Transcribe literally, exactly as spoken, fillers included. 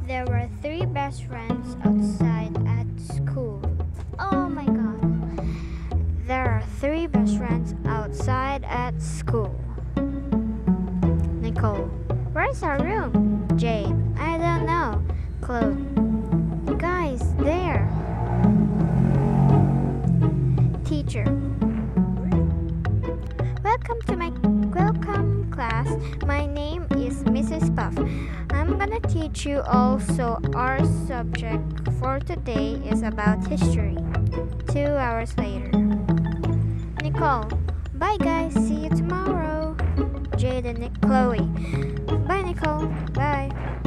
There were three best friends outside at school. Oh my god. There are three best friends outside at school. Nicole, where's our room? Jade, I don't know. Chloe, guys, there. Teacher, welcome to my welcome class. My name is Missus Puff. I'm gonna teach you all, so our subject for today is about history. Two hours later. Nicole, bye guys, see you tomorrow. Jade and Chloe, bye Nicole, bye.